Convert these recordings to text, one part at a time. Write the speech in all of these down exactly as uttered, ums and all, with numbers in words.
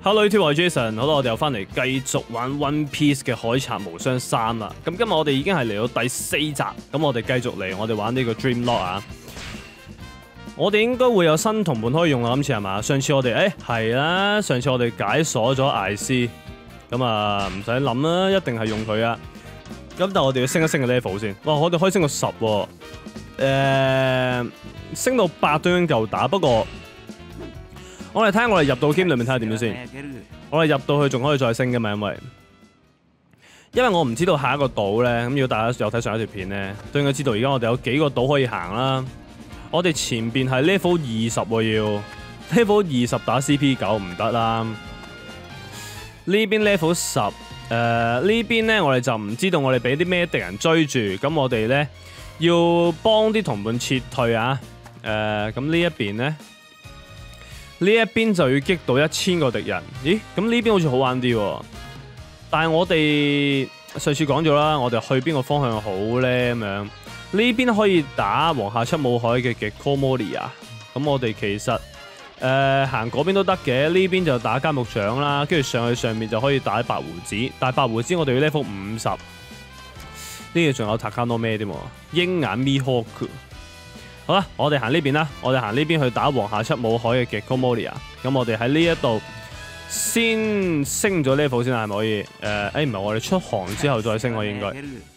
Hello YouTube，我係 Jason，好啦，我哋又翻嚟繼續玩 One Piece 嘅海賊無雙三啦。咁今日我哋已經係嚟到第四集，咁我哋繼續嚟，我哋玩呢個 Dream Lock 啊。我哋應該會有新同伴可以用啦，今次係嘛？上次我哋誒係啦，上次我哋解鎖咗艾斯，咁啊唔使諗啦，一定係用佢啊。咁但係我哋要升一升個 level 先。哇，我哋可以升到十喎，誒升到八都已經夠打，不過。我哋睇下我哋入到 game 裏面睇下點樣先。我哋入到去仲可以再升㗎嘛，因為因為我唔知道下一個島咧。咁如果大家有睇上一條片咧，都應該知道而家我哋有幾個島可以行啦。我哋前邊係 level 二十喎，要 level 二十打 C P 九唔得啦。呢邊 level 十，誒呢邊咧我哋就唔知道我哋俾啲咩敵人追住，咁我哋咧要幫啲同伴撤退啊。誒咁呢一邊咧。呢一邊就要擊到一千個敵人，咦？咁呢邊好似好玩啲喎。但係我哋上次講咗啦，我哋去邊個方向好咧？咁樣呢邊可以打王下七武海嘅嘅 Komoria。咁我哋其實誒行嗰邊都得嘅，呢邊就打監獄長啦，跟住上去上面就可以打白鬍子。但係白鬍子我哋要 level 五十。呢度仲有 Takano 咩添喎？鷹眼 Mihawk。好啦，我哋行呢邊啦，我哋行呢邊去打王下七武海嘅嘅 Komoria。咁我哋喺呢一度先升咗 level 先啦，係咪可以？誒、呃，誒唔係，我哋出航之後再升，我應該。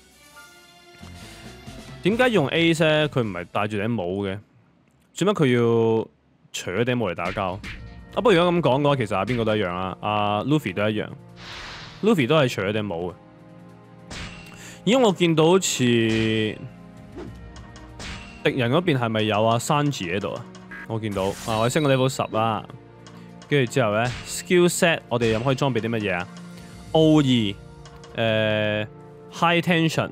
點解用 A 咧？佢唔係戴住頂帽嘅，做乜佢要除咗頂帽嚟打交？啊，不過如果咁講嘅話，其實阿邊個都一樣啦，阿、啊、Luffy 都一樣 ，Luffy 都係除咗頂帽嘅。因為我見到好似。敵人嗰邊係咪有阿 Sanji 喺度啊？我見到啊，我升個 level 十啦，跟住之後咧 skill set 我哋又可以裝備啲乜嘢啊 ？O 二誒 high tension 誒、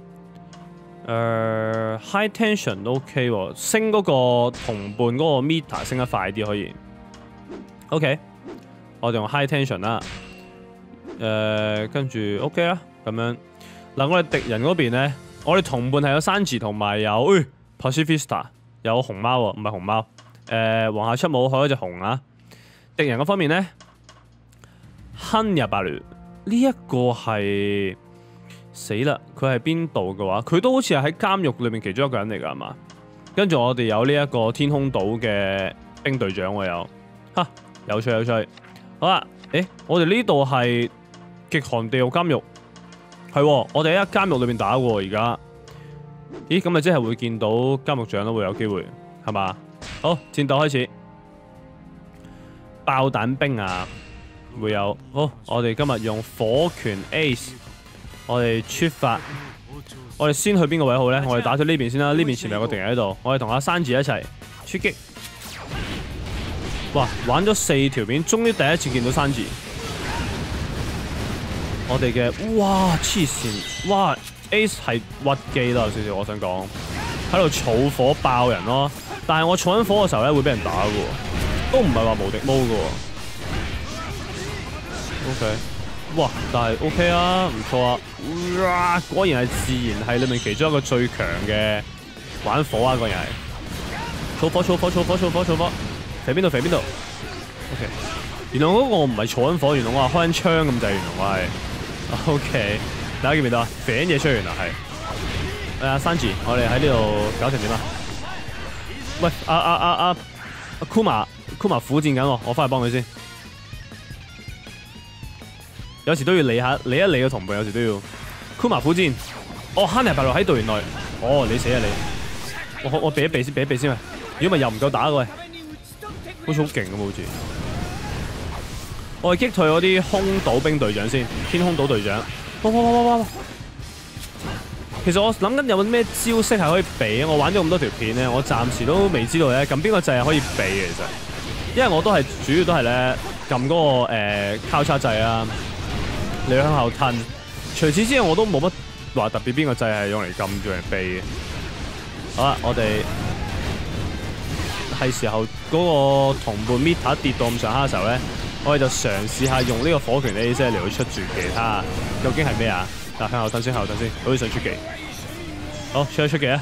呃、high tension 都 OK 喎，升嗰個同伴嗰個 meter 升得快啲可以。OK， 我哋用 high tension 啦，誒跟住 OK 啦，咁樣嗱，我哋敵人嗰邊咧，我哋同伴係有 Sanji 同埋有。哎 Pacifista 有熊貓喎，唔係熊貓。誒、呃，王下七武海嗰隻熊啊。敵人嗰方面咧，亨日白鸞呢一個係死啦！佢係邊度嘅話，佢都好似係喺監獄裏面其中一個人嚟㗎，係嘛？跟住我哋有呢一個天空島嘅兵隊長喎，有嚇有趣有趣。好啦，誒，我哋呢度係極寒地獄監獄，係喎，我哋喺監獄裏面打喎，而家。咦，咁咪即係會見到監獄長都會有機會，係嘛？好，戰鬥開始，爆彈兵啊，會有。好，我哋今日用火拳 Ace， 我哋出發。我哋先去邊個位好咧？我哋打咗呢邊先啦，呢邊前面有個敵人喺度，我哋同阿山治一齊出擊。哇，玩咗四條片，終於第一次見到山治。我哋嘅哇黐線，哇！Ace 係屈機啦，有少少我想講，喺度儲火爆人咯。但係我儲緊火嘅時候咧，會俾人打嘅喎，都唔係話無敵毛嘅喎。OK， 哇！但係 OK 啊，唔錯啊。哇！果然係自然係裏面其中一個最強嘅玩火啊！果然係儲火、儲火、儲火、儲火、儲火，肥邊度？肥邊度 ？OK， 原來嗰個我唔係儲緊火，原來我係開緊槍咁滯，原來我係 OK。大家見唔見到啊？揈嘢出嚟原來係。誒，山治，我哋喺呢度搞成點啊？喂，阿阿阿阿阿 Kuma，Kuma 苦戰緊喎，我翻去幫佢先。有時都要理下理一理個同伴，有時都要。Kuma 苦戰，哦，亨利白鸞喺度原來。哦，你死啊你！我我避一避先，避一避先啊！如果咪又唔夠打嘅喂，好似好勁咁好似。我哋擊退嗰啲空島兵隊長先，天空島隊長。哇哇哇哇哇！其實我諗緊有冇咩招式係可以避啊？我玩咗咁多條片咧，我暫時都未知道咧。撳邊個掣係可以避嘅？其實，因為我都係主要都係咧撳嗰個誒、呃、交叉掣啊，你向後褪。除此之外，我都冇乜話特別邊個掣係用嚟撳住嚟避嘅。好啦，我哋係時候嗰個同伴 meter 跌到咁上下嘅時候咧。我哋就嘗試下用呢個火拳 A 啫嚟去出住其他，究竟係咩啊？嗱，向後褪先，向後褪先，好似想出技。好，出一出技啊！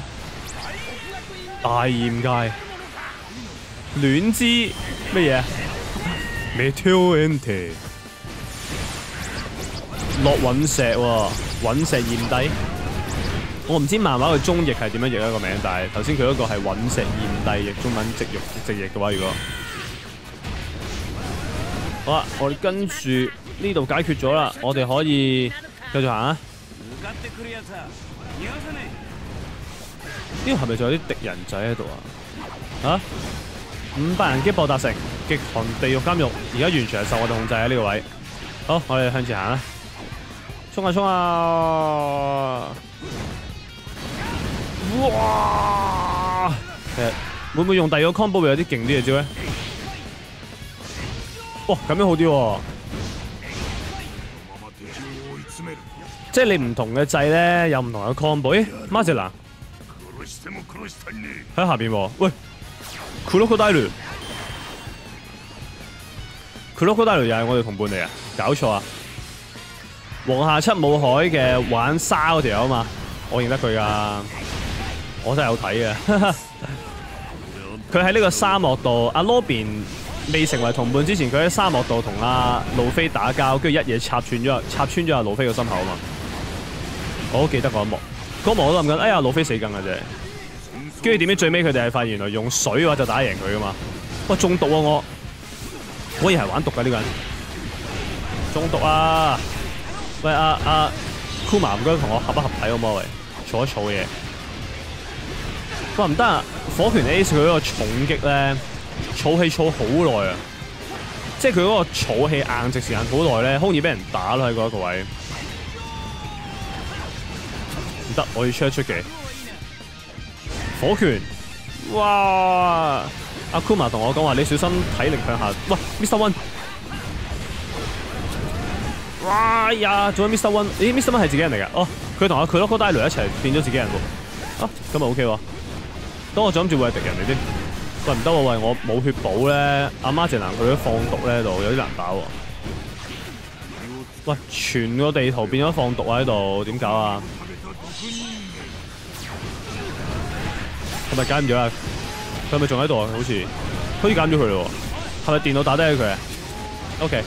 大焰界，戀之乜嘢？ Meteorante 落隕石喎、哦，隕石炎帝。我唔知漫畫嘅中譯係點樣譯一個名，但係頭先佢嗰個係隕石炎帝譯中文直譯直譯嘅話，如果好啦，我哋跟住呢度解決咗啦，我哋可以繼續行啊。呢度係咪仲有啲敵人仔喺度啊？啊！五百人擊破達成，極寒地獄監獄，而家完全係受我哋控制啊！呢個位，好，我哋向前行啦，衝啊衝啊！哇！其實會唔會用第二個 combo 會有啲勁啲嘅招咧？哇，咁樣好啲喎！即係你唔同嘅掣咧，有唔同嘅 combo。咦 ，m a z e l a 喺下邊喎，喂 ，Crocodile，Crocodile 又係我哋同伴嚟啊！搞錯啊！黃下七武海嘅玩沙嗰條友啊嘛，我認得佢噶，我真係有睇嘅。佢喺呢個沙漠度，阿 Robin 未成為同伴之前，佢喺沙漠度同阿路飛打交，跟住一嘢插穿咗，插穿咗阿路飛個心口啊嘛！我都記得嗰一幕，嗰幕我都諗緊，哎呀，路飛死梗嘅啫。跟住點知最尾佢哋係發現原來用水嘅話就打贏佢噶嘛？哇，中毒啊我！果然係玩毒㗎呢個人，中毒啊！喂阿阿 Kuma 唔該同我合一合體好唔好？喂，儲一儲嘢。哇唔得啊！火拳 Ace 佢嗰個重擊咧，儲氣儲好耐啊！即係佢嗰個儲氣硬直時間好耐咧，好容易俾人打咯喺嗰一個位。唔得，我要出一出嘅火拳。哇！阿 Kuma 同我講話，你小心體力向下。喂 ，Mister One。哇呀！仲有 Mister One， 咦 ？Mister One 係自己人嚟㗎？哦，佢同阿 Crocodile 一齊變咗自己人喎。啊，咁咪 OK 喎。當我諗住會係敵人嚟添。喂唔得喎，喂我冇血寶咧，阿媽淨能佢都放毒咧喺度，有啲難打喎。喂，全個地圖變咗放毒喺度，點搞啊？係咪解唔咗啊？佢係咪仲喺度啊？好似好似減咗佢咯喎。係咪電腦打低咗佢啊 ？OK。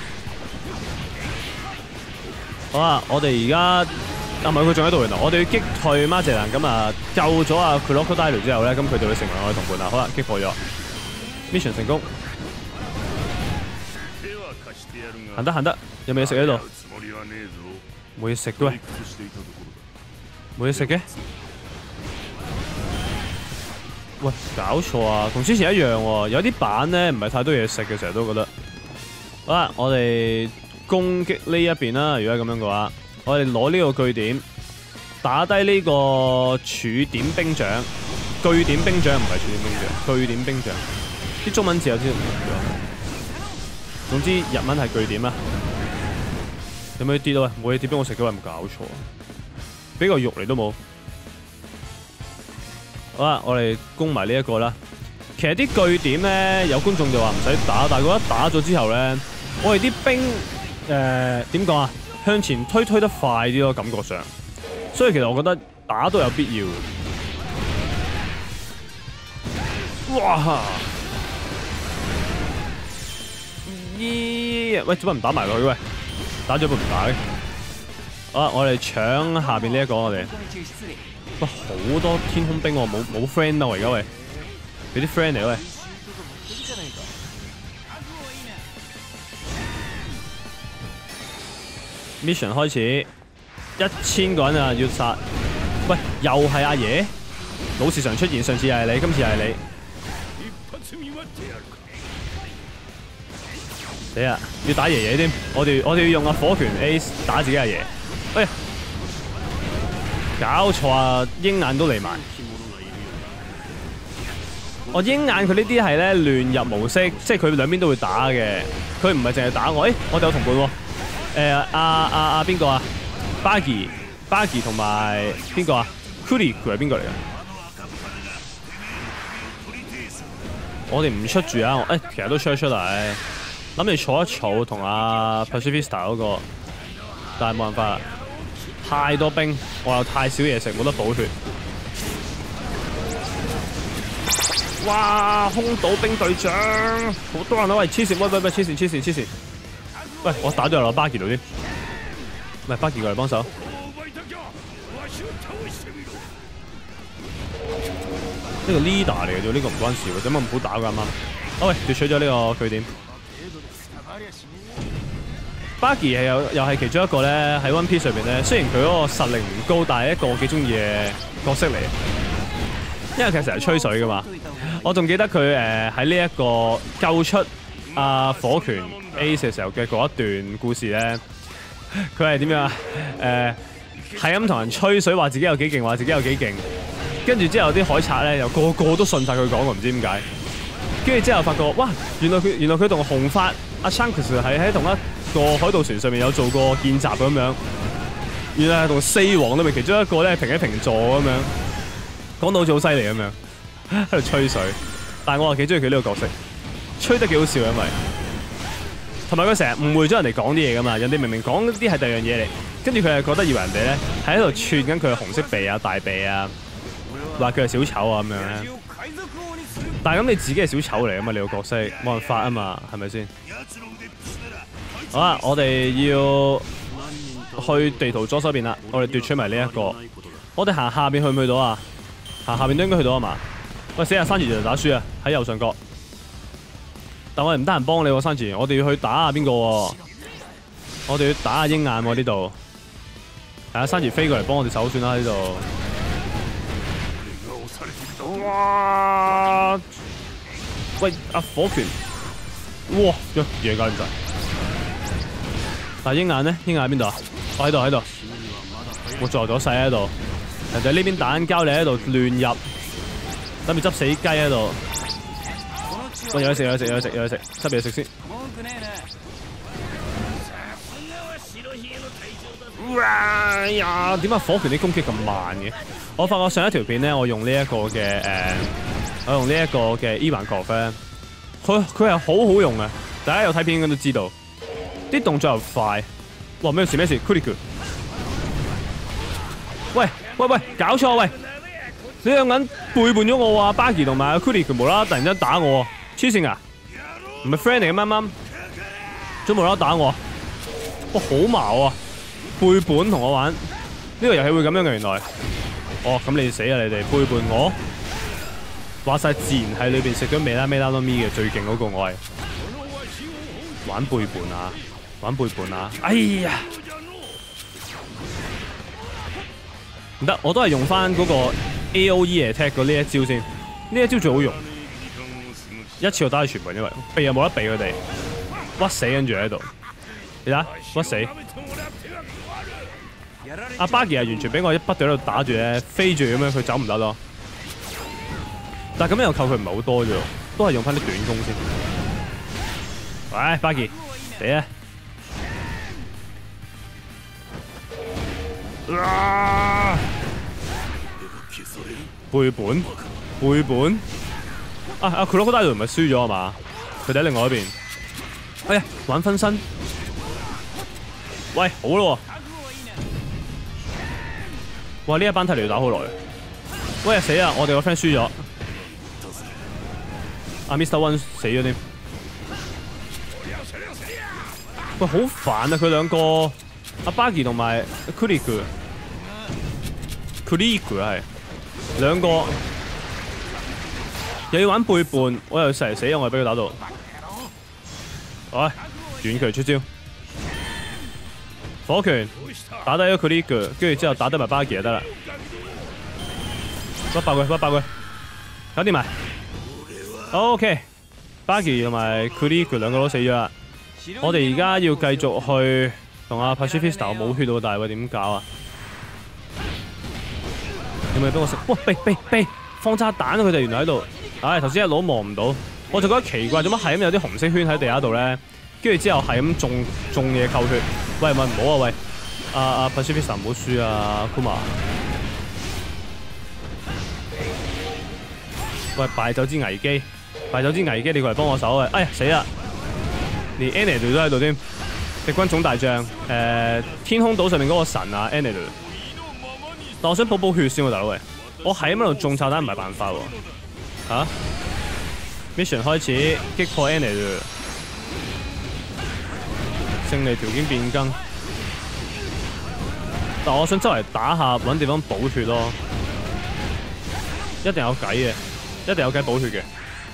好啊！我哋而家啊唔係佢仲喺度原來，我哋要擊退 Magellan 咁啊救咗阿 Crocodile 之後咧，咁佢就會成為我嘅同伴啦。好啦，擊破咗 ，mission 成功。行得行得，有冇嘢食喺度？冇嘢食嘅喂，冇嘢食嘅。喂，搞錯啊！同之前一樣喎，有啲版咧唔係太多嘢食嘅，成日都覺得。好啦，我哋攻擊呢一邊啦。如果係咁樣嘅話，我哋攞呢個據點，打低呢個柱點兵長。據點兵長唔係柱點兵長，據點兵長。啲中文字有啲唔同咗。總之日文係據點啦。有冇跌啊？冇嘢跌俾我食嘅話，唔搞錯。俾個肉嚟都冇。好啦，我哋攻埋呢一個啦。其實啲據點咧，有觀眾就話唔使打，但係覺得打咗之後咧，我哋啲兵誒點講啊？向前推推得快啲咯，感覺上。所以其實我覺得打都有必要。哇！咦？喂，做乜唔打埋佢？喂，打咗佢唔打嘅。好啦，我哋搶下邊呢一個我哋。哇！好多天空兵喎，冇冇 friend 啊！我而家喂，俾啲 friend 嚟喂。mission 開始，一千個人啊要殺。喂，又係阿爺，老時常出現，上次又係你，今次又係你。死啊！要打爺爺添，我哋我哋要用阿火拳 Ace 打自己阿爺。喂！搞錯啊！鷹眼都嚟埋。我鷹眼佢呢啲係咧亂入模式，即係佢兩邊都會打嘅。佢唔係淨係打我。誒、欸，我哋有同伴喎。誒阿阿阿邊個啊 ？Buggy Buggy 同埋邊個啊 ？Kuri 佢係邊個嚟㗎？我哋唔出住啊！誒、欸，其實都出得出嚟。諗住坐一坐同阿 Pacifista 嗰個，但係冇辦法啦。太多兵，我又太少嘢食，冇得補血。 哇！空島兵隊長，好多人啊！喂，黐線！喂喂喂，黐線黐線黐線！喂，我打咗落巴傑度添，喂，巴傑過嚟幫手。呢個 leader 嚟嘅啫，呢個唔關事喎，點解唔好打㗎啱啱？啊喂，奪取咗呢個據點。巴傑係有又係其中一個咧喺 One Piece 上邊咧，雖然佢嗰個實力唔高，但係一個我幾中意嘅角色嚟。因為佢成日吹水㗎嘛，我仲記得佢誒喺呢一個救出阿、啊、火拳 Ace 嘅時候嘅嗰一段故事咧，佢係點樣啊？誒係咁同人吹水，話自己有幾勁，話自己有幾勁。跟住之後啲海賊咧又個個都信晒佢講，唔知點解。跟住之後發覺，哇！原來佢原來佢同紅髮阿 Shanks 係喺同一個海盜船上面有做過見習咁樣。原來係同四皇裏面其中一個咧平起平坐咁樣。講到好似好犀利咁樣，喺度吹水，但係我係幾中意佢呢個角色，吹得幾好笑，因為同埋佢成日誤會咗人哋講啲嘢噶嘛，人哋明明講啲係第二樣嘢嚟，跟住佢係覺得以為人哋咧係喺度串緊佢嘅紅色鼻啊、大鼻啊，話佢係小丑啊咁樣咧。但係咁你自己係小丑嚟啊嘛，你個角色冇辦法啊嘛，係咪先？好啦，我哋要去地圖左手邊啦，我哋奪取埋呢一個，我哋行下邊去唔去到啊？行下邊都應該去到啊嘛！喂，死下山住就打輸啊！喺右上角，但我哋唔得閒幫你喎，山住，我哋要去打下邊個喎？我哋要打下鷹眼喎呢度。係啊，山住飛過嚟幫我哋手算啦呢度。哇！喂，阿火拳，哇！嘢搞掂晒。但係鷹眼咧，鷹眼喺邊度啊？我喺度喺度，我助咗勢喺度。人哋呢邊打緊交，你喺度亂入，諗住執死雞喺度。喂，有嘢食，有嘢食，有嘢食，有嘢食，執嘢食先。哇呀！點解火拳啲攻擊咁慢嘅？我發覺上一條片咧，我用呢一個嘅誒、呃，我用呢一個嘅 Ivankov 咧，佢佢係好好用嘅。大家有睇片應該都知道，啲動作又快。哇！咩事咩事 ？Kuriku， 喂！喂喂，搞錯喂！你兩個人背叛咗我啊！巴基同埋阿 Kuriku 無啦啦突然間打我，黐線啊！唔係 friend 嚟嘅啱啱，做無啦啦打我，哇好矛啊！背叛同我玩，呢、這個遊戲會咁樣嘅原來。哦，咁你死啊！你哋背叛我，話晒自然喺裏邊食咗美拉美拉多咪嘅最勁嗰個我係玩背叛啊！玩背叛啊！哎呀！唔得，我都係用翻嗰個 A O E attack 嗰呢一招先，呢一招最好用，一次我打佢全部，因為避又冇得避佢哋，屈死跟住喺度，你睇屈死。阿巴基係完全俾我一不斷喺度打住咧，飛住咁樣佢走唔得咯。但係咁樣又扣佢唔係好多啫，都係用翻啲短攻先。喂，巴基，嚟啊！啊！背叛，背叛！啊啊！佢攞個大隊唔係輸咗啊嘛？佢哋喺另外一邊。哎呀，玩分身！喂，好咯！哇！呢一班睇嚟要打好耐。喂，死啊！我哋個 friend 輸咗。阿 Mister One 死咗添。喂，好煩啊！佢兩個。阿巴基同埋 Kuriku，Kuriku 係兩個又要玩背叛，我又成日死，我又俾佢打到。喂，遠距離出招，火拳打低咗 Kuriku， 跟住之後打低埋巴基就得啦。屈爆佢，屈爆佢，搞掂埋。OK， 巴基同埋 Kuriku 兩個都死咗啦。我哋而家要繼續去。同阿 Pacifista 我冇血到，但係喂點搞啊？有冇俾我食？哇！避避避！放炸彈啊！佢哋原來喺度。唉，頭先一路望唔到，我就覺得奇怪，做乜係咁有啲紅色圈喺地下度咧？跟住之後係咁中中嘢扣血。喂喂唔好啊！喂，阿阿 Pacifista 唔好輸啊 Kuma。喂，敗走之危機，敗走之危機，你過嚟幫我手啊！哎呀死啦！連 Enel 都喺度添。敵軍總大將，誒、呃、天空島上面嗰個神啊 Enel， 但我想補補血先喎，大佬喂，我喺咁度中炸彈唔係辦法喎，嚇、啊， mission 開始擊破 Annie 勝利條件變更，但我想周圍打下揾地方補血咯，一定有計嘅，一定有計補血嘅。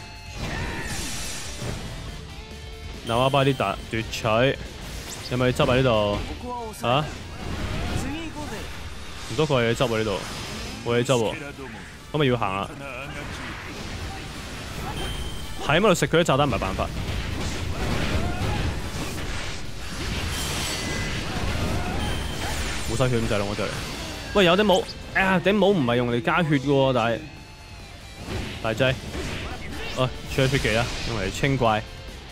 嗱，阿巴啲達奪取，有冇嘢執喺呢度？啊？唔多個嘢執喎呢度，冇嘢執喎，咁咪要行啦。喺嗰度食佢啲炸彈唔係辦法。冇晒血咁滯啦，我就嚟。喂，有頂帽，啊頂帽唔係用嚟加血嘅喎，但係大劑。哦，出咗血技啦，用嚟清怪。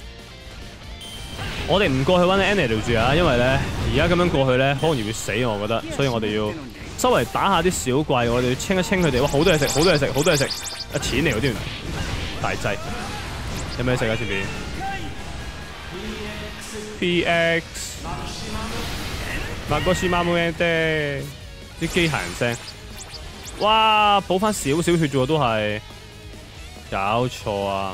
我哋唔過去揾 Annie 住啊，因為咧而家咁樣過去咧，好容易會死我覺得，所以我哋要周圍打下啲小怪，我哋要清一清佢哋。哇，好多嘢食，好多嘢食，好多嘢食，啊錢嚟喎添，大劑。有咩食啊前邊 ？P X。馬哥斯馬冇嘢爹，啲機械人聲，哇！補翻少少血啫喎，都係搞錯啊！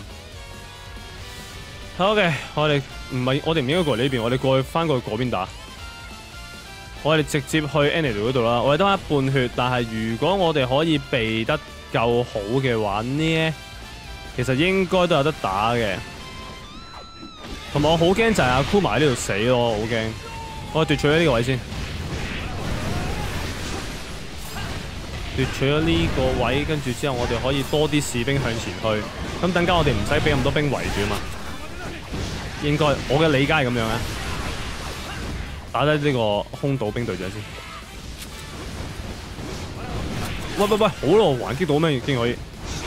好嘅，我哋唔係我哋唔應該過嚟呢邊，我哋過去翻過去嗰邊打。我哋直接去 Annie 嗰度啦。我哋得翻一半血，但係如果我哋可以避得夠好嘅話呢，其實應該都有得打嘅。同埋我好驚就係阿 Kuma 喺呢度死咯，我好驚。我奪取咗呢個位先，奪取咗呢個位，跟住之後我哋可以多啲士兵向前去，咁等間我哋唔使俾咁多兵圍住啊嘛。應該我嘅理解係咁樣啊。打低呢個空島兵隊長先。喂喂喂，好咯，還擊到咩？已經可以。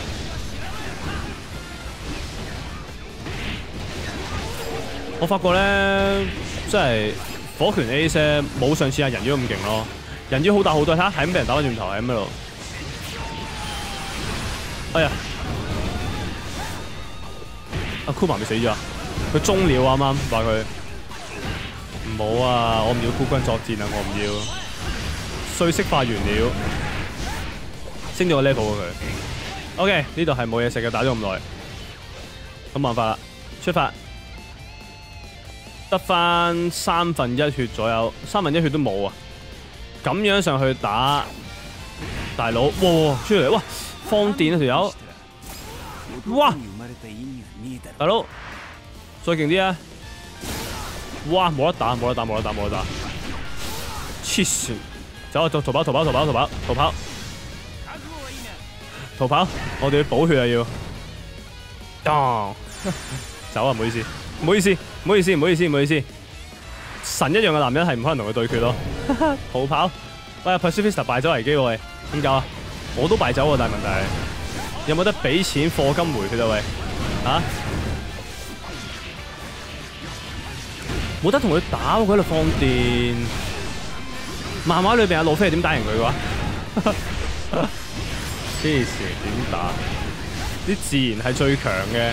我發覺咧，真係。火拳 Ace 咧冇上次阿人妖咁勁咯，人妖好大好多，睇下係咁俾人打翻轉頭，係咁喺度。哎呀，阿 Kuma 咪死咗啊！佢中了啱啱話佢唔好啊！我唔要孤軍作戰啊！我唔要。碎色化完了，升咗個 level 啊佢。OK， 呢度係冇嘢食嘅，打咗咁耐，咁辦法啦，出發。得翻三分一血左右，三分一血都冇啊！咁樣上去打大佬，哇！出嚟，哇！放電啊條友，哇！大佬，再勁啲啊！哇！冇得打，冇得打，冇得打，冇得打！黐線！走啊！逃跑！逃跑！逃跑！逃跑！逃跑！逃跑！我哋要補血啊要！當走啊！唔好意思。唔好意思，唔好意思，唔好意思，唔好意思。神一樣嘅男人係唔可能同佢對決咯。逃跑，喂 ，Pacifista 敗走危機喎，點搞啊？我都敗走喎，但係問題有冇得俾錢課金回佢啊？喂，嚇？冇得同佢打喎，佢喺度放電。漫畫裏邊阿路飛係點打贏佢嘅話？黐線，點打？啲自然係最強嘅。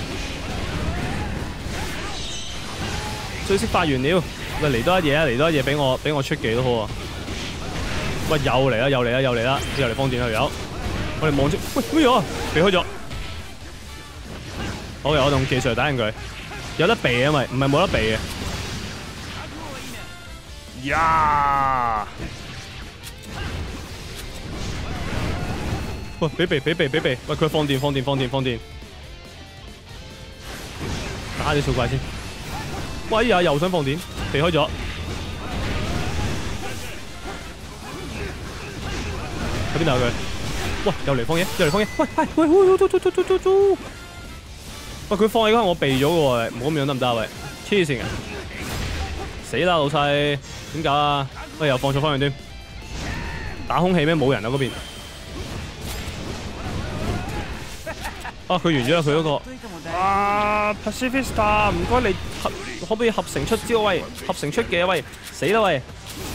最識發完了，喂嚟多一嘢啊！嚟多一嘢俾我俾我出技都好啊！喂又嚟啦又嚟啦又嚟啦又嚟放電啦條友！我哋望住，喂咩咗？避開咗。好嘅，我用技術嚟打贏佢，有得避啊咪？唔係冇得避嘅。呀！喂俾避俾避俾避！喂佢放電放電放電放電！打啲小怪先。喂呀！又想放電，避開咗。喺邊度啊佢？喂，又嚟放嘢，又嚟放嘢。喂，係，喂，喂，做做做做做做。喂，佢放嘢嗰陣我避咗嘅喎，唔好咁樣得唔得啊？喂，黐線啊！死啦老細，點搞啊？喂，又放錯方向添。打空氣咩？冇人啊嗰邊。啊！佢完咗啦，佢嗰個。啊 ！Pacifista， 唔該你合可唔可以合成出招喂？合成出嘅喂，死啦喂！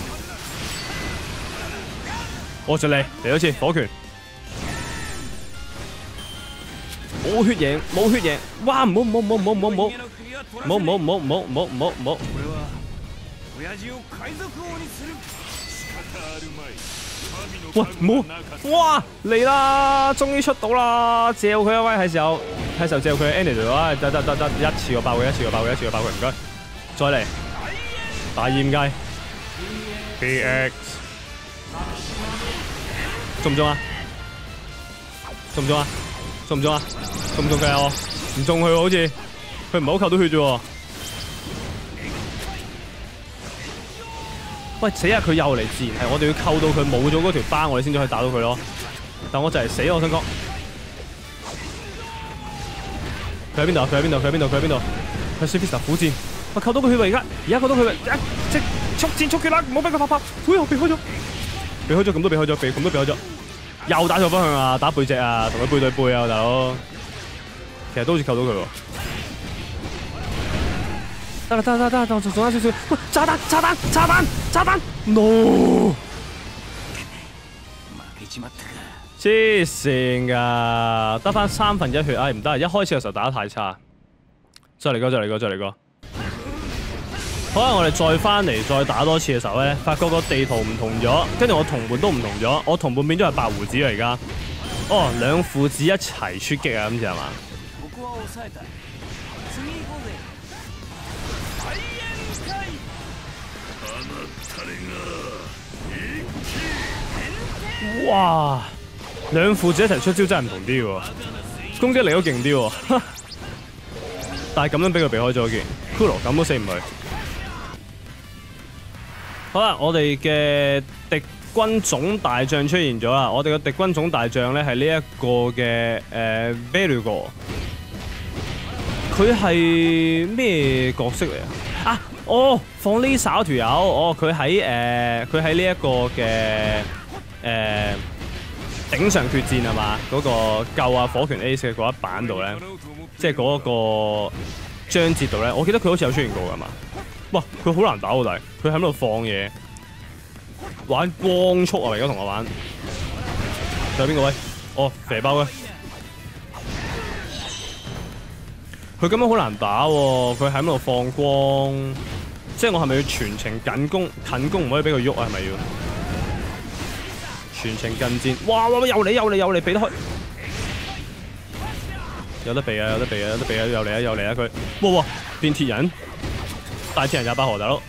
我就嚟嚟多次火拳，冇血贏，冇血贏！哇！唔好唔好唔好唔好唔好唔好唔好唔好唔好唔好唔好唔好唔好！ 喂，唔好！哇，嚟啦！終於出到啦！借佢一威係時候，係時候借佢 Annie 啊！得得得得，一次過爆佢，一次過爆佢，一次過爆佢，唔該。再嚟，大豔雞 ，B X， 中唔中啊？中唔中啊？中唔中啊？中唔中佢啊？唔中佢喎，好似佢唔係好扣到血啫喎。喂，死啊！佢又嚟，自然係我哋要扣到佢冇咗嗰條疤，我哋先至可以打到佢咯。但我就係死，我想講。佢喺邊度？佢喺邊度？佢喺邊度？佢喺邊度？佢 Swift 苦戰，我扣到佢血喎！而家，而家扣到佢，一即速戰速決啦！唔好俾佢發發。哎呀，避開咗，避開咗，咁都避開咗，避咁都避開咗。又打錯方向啊！打背脊啊！同佢背對背啊，大佬。其實都好似扣到佢喎。得啦得啦得啦，仲仲有少少。喂，炸彈炸彈炸彈炸彈 ！no！ 黐線㗎，得翻三分一血，唉唔得啊！一開始嘅時候打得太差。再嚟過再嚟過再嚟過。可能我哋再翻嚟再打多次嘅時候咧，發覺個地圖唔同咗，跟住我同伴都唔同咗，我同伴變咗係白胡子啊而家。哦，兩父子一齊出擊啊，今次係嘛？哇！兩父子一齊出招真係唔同啲喎，攻擊力都勁啲喎，但係咁樣俾佢避開咗件 ，Kuro 咁都死唔去。好啦，我哋嘅敵軍總大將出現咗啦！我哋嘅敵軍總大將咧係呢一個嘅誒 Verdugo， 佢係咩角色嚟啊？啊，哦，放呢手條友，哦，佢喺誒佢喺呢一個嘅。誒、呃、頂上決戰係嘛？嗰、那個救啊火拳 Ace 嘅嗰一版度咧，即係嗰個章節度咧，我記得佢好似有出現過㗎嘛？哇！佢好難打喎，但係佢喺度放嘢，玩光速啊！而家同我玩，仲有邊個位？哦，肥包嘅，佢咁樣好難打喎！佢喺度放光，即係我係咪要全程緊攻？近攻唔可以俾佢喐啊？係咪要？全程近戰，哇哇哇！又嚟又嚟又嚟，避得開，有得避啊有得避啊有得避啊！又嚟啊又嚟啊佢，哇哇變鐵人，大鐵人廿八河大佬，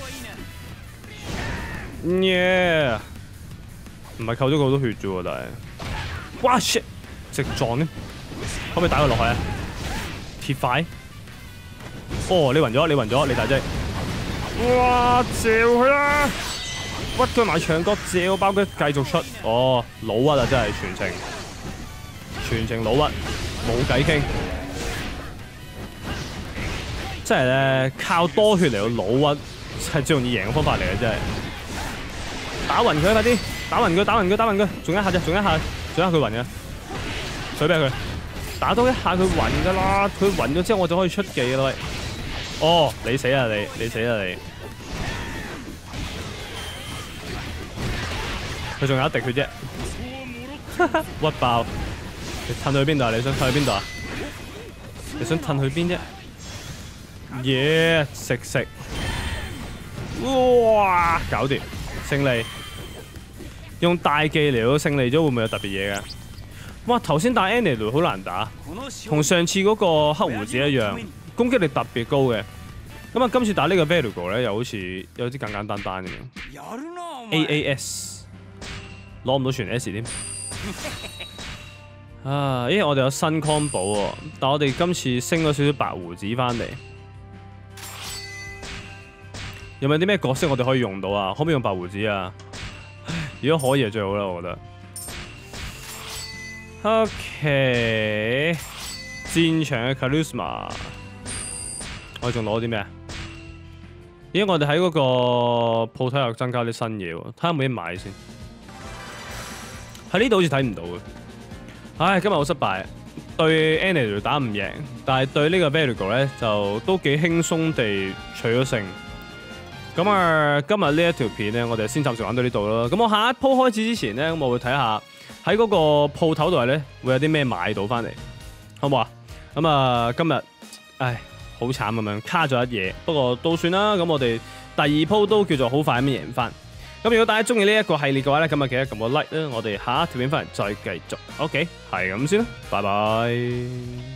耶！唔係扣咗佢好多血啫喎，但係，哇 shit！ 直撞咧，可唔可以打佢落去啊？鐵塊，哦你暈咗你暈咗你大隻，哇嚼佢啦！屈佢埋牆角，照包佢繼續出。哦，老屈啊，真係全程全程老屈，冇計傾。真係咧，靠多血嚟到老屈係最容易贏嘅方法嚟嘅，真係。打暈佢快啲，打暈佢，打暈佢，打暈佢，仲一下啫，仲一下，仲一下佢暈嘅。水俾佢，打多一下佢暈㗎啦，佢暈咗之後我就可以出技㗎啦喂。哦，你死啊你，你死啊你！佢仲有一滴血啫，屈爆！你褪去邊度啊？你想褪去邊度啊？你想褪去邊啫？耶！食食，哇！搞掂，勝利！用大技嚟到勝利咗，會唔會有特別嘢㗎？哇！頭先打 Annie 好難打，同上次嗰個黑胡子一樣，攻擊力特別高嘅。咁啊，今次打呢個 Verdugo 咧，又好似有啲簡簡單單嘅 A A S。攞唔到全 S 添啊！因為我哋有新 combo 喎，但我哋今次升咗少少白胡子翻嚟，有冇啲咩角色我哋可以用到啊？可唔可以用白胡子啊？如果可以就最好啦，我覺得。OK， 戰場嘅 Charisma， 我哋仲攞啲咩啊？咦，我哋喺嗰個鋪頭又增加啲新嘢喎，睇下有冇啲買先。喺呢度好似睇唔到嘅，唉，今日好失敗，對 Annie 打唔贏，但係對呢個 Verdugo 咧就都幾輕鬆地取咗勝。咁啊，今日呢一條片咧，我哋先暫時玩到呢度咯。咁我下一鋪開始之前咧，咁我會睇下喺嗰個鋪頭度咧會有啲咩買到翻嚟，好唔好啊？咁啊，今日唉好慘咁樣卡咗一嘢，不過都算啦。咁我哋第二鋪都叫做好快咁樣贏翻。 咁如果大家中意呢一個系列嘅話咧，咁啊記得撳個 like 啦，我哋下一條片翻嚟再繼續。OK，係咁先啦，拜拜。